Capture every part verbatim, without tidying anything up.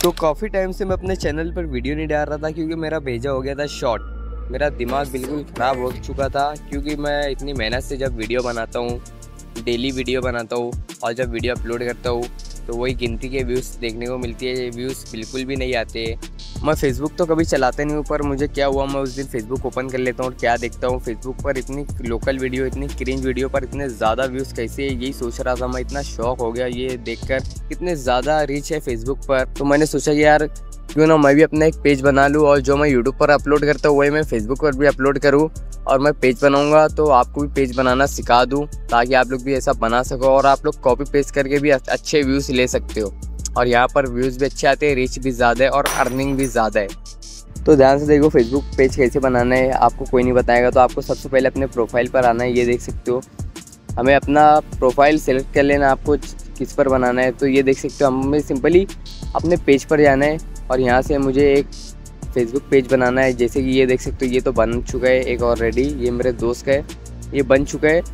तो काफ़ी टाइम से मैं अपने चैनल पर वीडियो नहीं डाल रहा था क्योंकि मेरा भेजा हो गया था शॉर्ट। मेरा दिमाग बिल्कुल ख़राब हो चुका था क्योंकि मैं इतनी मेहनत से जब वीडियो बनाता हूँ, डेली वीडियो बनाता हूँ और जब वीडियो अपलोड करता हूँ तो वही गिनती के व्यूज़ देखने को मिलती है। ये व्यूज़ बिल्कुल भी नहीं आते। मैं फ़ेसबुक तो कभी चलाते नहीं हूँ, पर मुझे क्या हुआ, मैं उस दिन फ़ेसबुक ओपन कर लेता हूँ और क्या देखता हूँ, फ़ेसबुक पर इतनी लोकल वीडियो, इतनी क्रिंज वीडियो पर इतने ज़्यादा व्यूज़ कैसे, यही सोच रहा था मैं। इतना शौक हो गया ये देखकर, कितने ज़्यादा रीच है फ़ेसबुक पर। तो मैंने सोचा कि यार क्यों ना मैं भी अपना एक पेज बना लूँ और जो मैं यूट्यूब पर अपलोड करता हूँ वही मैं फ़ेसबुक पर भी अपलोड करूँ। और मैं पेज बनाऊँगा तो आपको भी पेज बनाना सिखा दूँ ताकि आप लोग भी ऐसा बना सको और आप लोग कॉपी पेस्ट करके भी अच्छे व्यूज़ ले सकते हो। और यहाँ पर व्यूज़ भी अच्छे आते हैं, रीच भी ज़्यादा है और अर्निंग भी ज़्यादा है। तो ध्यान से देखो फेसबुक पेज कैसे बनाना है, आपको कोई नहीं बताएगा। तो आपको सबसे पहले अपने प्रोफाइल पर आना है, ये देख सकते हो। हमें अपना प्रोफाइल सेलेक्ट कर लेना, आपको किस पर बनाना है। तो ये देख सकते हो, हमें सिंपली अपने पेज पर जाना है और यहाँ से मुझे एक फेसबुक पेज बनाना है। जैसे कि ये देख सकते हो, ये तो बन चुका है एक ऑलरेडी, ये मेरे दोस्त का है, ये बन चुका है।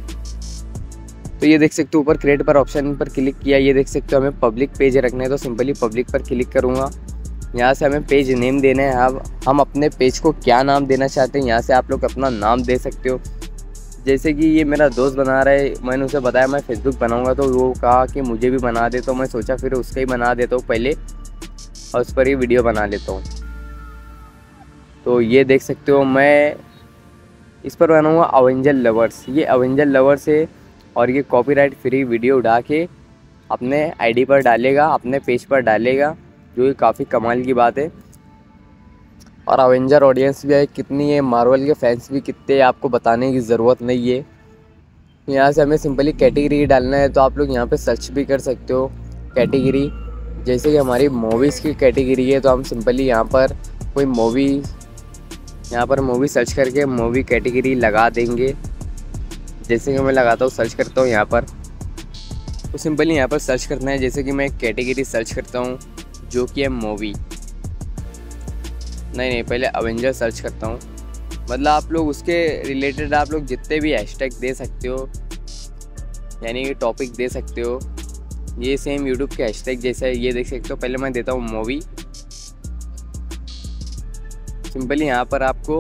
तो ये देख सकते हो ऊपर क्रिएट पर ऑप्शन पर क्लिक किया, ये देख सकते हो हमें पब्लिक पेज रखना है। तो सिंपली पब्लिक पर क्लिक करूँगा। यहाँ से हमें पेज नेम देना है। अब हम अपने पेज को क्या नाम देना चाहते हैं, यहाँ से आप लोग अपना नाम दे सकते हो। जैसे कि ये मेरा दोस्त बना रहा है, मैंने उसे बताया मैं फेसबुक बनाऊंगा, तो वो कहा कि मुझे भी बना दे। तो मैं सोचा फिर उसका ही बना देता हूँ पहले और उस पर ही वीडियो बना लेता हूँ। तो ये देख सकते हो मैं इस पर बनाऊँगा अवेंजर लवर्स। ये अवेंजर लवर्स है और ये कॉपीराइट फ्री वीडियो उठा के अपने आईडी पर डालेगा, अपने पेज पर डालेगा, जो कि काफ़ी कमाल की बात है। और अवेंजर ऑडियंस भी है कितनी है, मार्वल के फैंस भी कितने, आपको बताने की ज़रूरत नहीं है। यहाँ से हमें सिंपली कैटेगरी डालना है। तो आप लोग यहाँ पे सर्च भी कर सकते हो कैटेगरी। जैसे कि हमारी मूवीज़ की कैटेगरी है तो हम सिंपली यहाँ पर कोई मूवी, यहाँ पर मूवी सर्च करके मूवी कैटेगरी लगा देंगे। जैसे कि मैं लगाता हूँ, सर्च करता हूँ यहाँ पर, तो सिंपली यहाँ पर सर्च करना है। जैसे कि मैं एक कैटेगरी सर्च करता हूँ जो कि है मूवी, नहीं नहीं पहले अवेंजर सर्च करता हूँ। मतलब आप लोग उसके रिलेटेड आप लोग जितने भी हैशटैग दे सकते हो, यानी कि टॉपिक दे सकते हो। ये सेम यूट्यूब के हैशटैग जैसा है, ये देख सकते हो। पहले मैं देता हूँ मूवी। सिंपली यहाँ पर आपको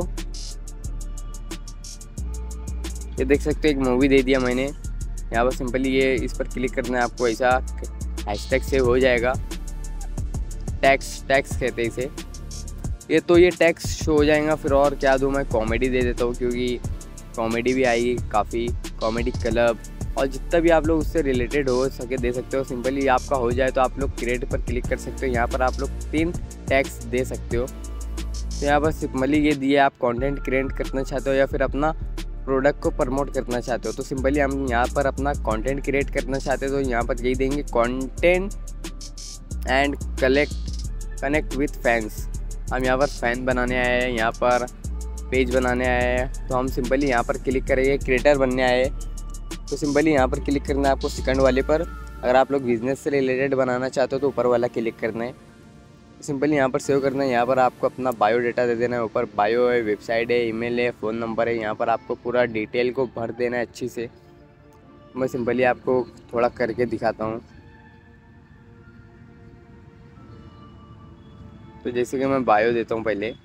ये देख सकते हो एक मूवी दे दिया मैंने। यहाँ पर सिंपली ये इस पर क्लिक करना है आपको, ऐसा हैशटैग से हो जाएगा। टैक्स टैक्स कहते हैं इसे। ये तो ये टैक्स शो हो जाएगा। फिर और क्या दूँ मैं, कॉमेडी दे देता हूँ क्योंकि कॉमेडी भी आएगी काफ़ी, कॉमेडी क्लब और जितना भी आप लोग उससे रिलेटेड हो सके दे सकते हो। सिंपली आपका हो जाए तो आप लोग क्रिएट पर क्लिक कर सकते हो। यहाँ पर आप लोग तीन टैक्स दे सकते हो। तो यहाँ पर सिंपली ये दिए, आप कंटेंट क्रिएट करना चाहते हो या फिर अपना प्रोडक्ट को प्रमोट करना चाहते हो। तो सिंपली हम यहाँ पर अपना कंटेंट क्रिएट करना चाहते हो तो यहाँ पर यही देंगे, content and collect connect with fans. हम यहाँ पर फ़ैन बनाने आए हैं, यहाँ पर पेज बनाने आए हैं। तो हम सिंपली यहाँ पर क्लिक करेंगे, क्रिएटर बनने आए। तो सिंपली यहाँ पर क्लिक करना है आपको सेकंड वाले पर। अगर आप लोग बिज़नेस से रिलेटेड बनाना चाहते हो तो ऊपर वाला क्लिक करना है। तो सिंपली यहाँ पर सेव करना है। यहाँ पर आपको अपना बायो डाटा दे देना है। ऊपर बायो है, वेबसाइट है, ईमेल है, फ़ोन नंबर है। यहाँ पर आपको पूरा डिटेल को भर देना है अच्छी से। मैं सिंपली आपको थोड़ा करके दिखाता हूँ। तो जैसे कि मैं बायो देता हूँ पहले,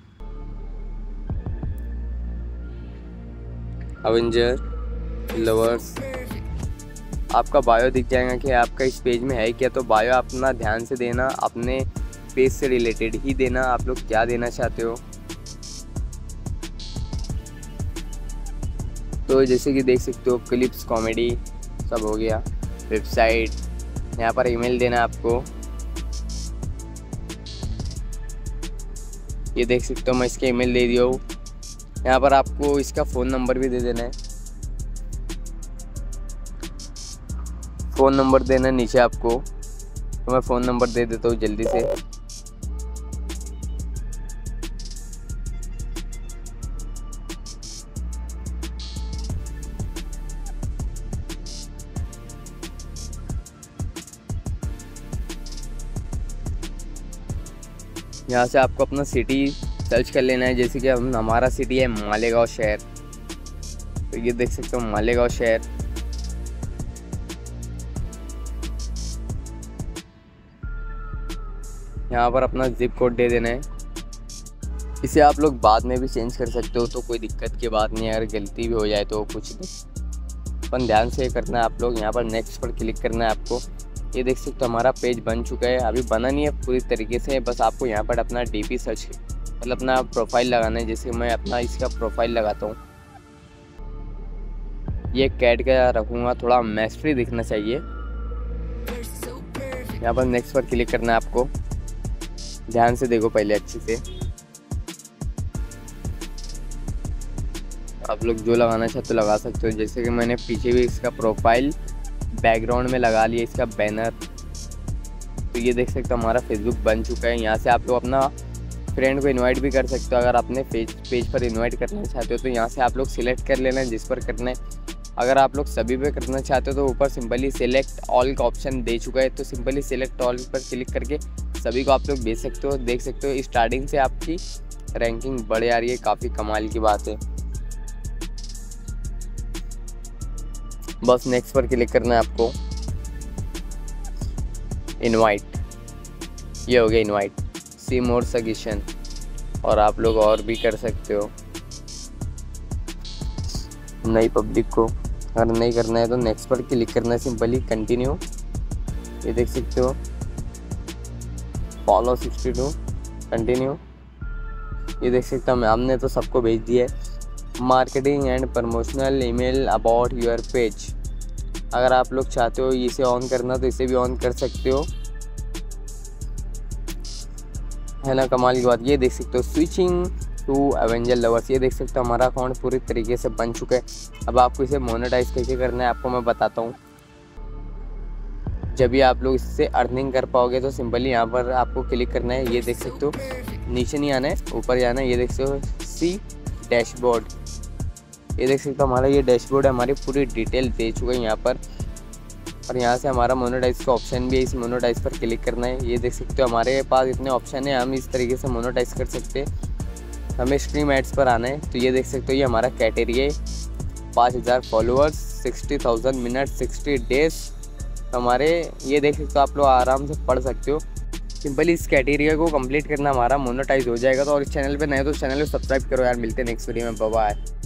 अवेंजर लवर्स, आपका बायो दिख जाएगा कि आपका इस पेज में है क्या। तो बायो अपना ध्यान से देना, अपने पेज से रिलेटेड ही देना, आप लोग क्या देना चाहते हो। तो जैसे कि देख सकते हो क्लिप्स, कॉमेडी सब हो गया। वेबसाइट, यहाँ पर ईमेल देना आपको, ये देख सकते हो मैं इसका ईमेल दे दिया हूँ। यहाँ पर आपको इसका फ़ोन नंबर भी दे देना है, फ़ोन नंबर देना है नीचे आपको। तो मैं फ़ोन नंबर दे देता हूँ जल्दी से। यहाँ से आपको अपना सिटी सर्च कर लेना है। जैसे कि हम हमारा सिटी है मालेगांव शहर, तो ये देख सकते हो मालेगांव शहर। यहाँ पर अपना जिप कोड दे देना है। इसे आप लोग बाद में भी चेंज कर सकते हो, तो कोई दिक्कत की बात नहीं है। अगर गलती भी हो जाए तो कुछ नहीं, अपन ध्यान से करना है आप लोग। यहाँ पर नेक्स्ट पर क्लिक करना है आपको। ये देख सकते हो हमारा पेज बन चुका है। अभी बना नहीं है पूरी तरीके से, बस आपको यहाँ पर अपना डीपी सर्च मतलब अपना प्रोफाइल लगाना है। जैसे मैं अपना इसका प्रोफाइल लगाता हूँ, ये कैट का रखूँगा, थोड़ा मैस्ट्री दिखना चाहिए। यहाँ पर नेक्स्ट पर क्लिक करना है आपको। ध्यान से देखो पहले अच्छे से। आप लोग जो लगाना चाहते हो लगा सकते हो। जैसे कि मैंने पीछे भी इसका प्रोफाइल बैकग्राउंड में लगा लिया, इसका बैनर। तो ये देख सकते हो हमारा फेसबुक बन चुका है। यहाँ से आप लोग अपना फ्रेंड को इनवाइट भी कर सकते हो। अगर अपने पेज पेज पर इनवाइट करना चाहते हो तो यहाँ से आप लोग सिलेक्ट कर लेना है जिस पर करना है। अगर आप लोग सभी पे करना चाहते हो तो ऊपर सिंपली सिलेक्ट ऑल का ऑप्शन दे चुका है, तो सिंपली सिलेक्ट ऑल पर क्लिक करके सभी को आप लोग भेज सकते हो। देख सकते हो स्टार्टिंग से आपकी रैंकिंग बढ़ आ रही है, काफ़ी कमाल की बात है। बस नेक्स्ट पर क्लिक करना है आपको। इनवाइट, ये हो गया इनवाइट। सी मोर सजेशन, और आप लोग और भी कर सकते हो नई पब्लिक को। अगर नहीं करना है तो नेक्स्ट पर क्लिक करना है, सिंपली कंटिन्यू। ये देख सकते हो फॉलो सिक्सटी टू, कंटिन्यू। ये देख सकते हो हमने तो सबको भेज दिया है। Marketing and promotional email about your page, अगर आप लोग चाहते हो इसे ऑन करना तो इसे भी ऑन कर सकते हो, है ना। कमाल की बात। ये देख सकते हो स्विचिंग टू एवेंजर लवर्स, ये देख सकते हो हमारा अकाउंट पूरी तरीके से बन चुका है। अब आपको इसे मोनेटाइज कैसे करना है आपको मैं बताता हूँ। जब भी आप लोग इससे अर्निंग कर पाओगे तो सिंपली यहाँ पर आपको क्लिक करना है। ये देख सकते हो नीचे नहीं आना है, ऊपर जाना है। ये देख सकते हो सी डैशबोर्ड, ये देख सकते हो हमारा ये डैशबोर्ड है, हमारी पूरी डिटेल दे चुका है यहाँ पर। और यहाँ से हमारा मोनेटाइज का ऑप्शन भी है, इस मोनेटाइज पर क्लिक करना है। ये देख सकते हो हमारे पास इतने ऑप्शन है, हम इस तरीके से मोनेटाइज कर सकते हैं। हमें स्ट्रीम एड्स पर आना है, तो ये देख सकते हो ये हमारा कैटेगरी है। पाँच हज़ार followers, sixty thousand minute, sixty days हमारे। ये देख सकते हो आप लोग आराम से पढ़ सकते हो। सिंपली इस कैटेगरी को कंप्लीट करना हमारा मोनेटाइज हो जाएगा। तो और इस चैनल पे नए तो चैनल को सब्सक्राइब करो यार। मिलते हैं नेक्स्ट वीडियो में, बाय बाय।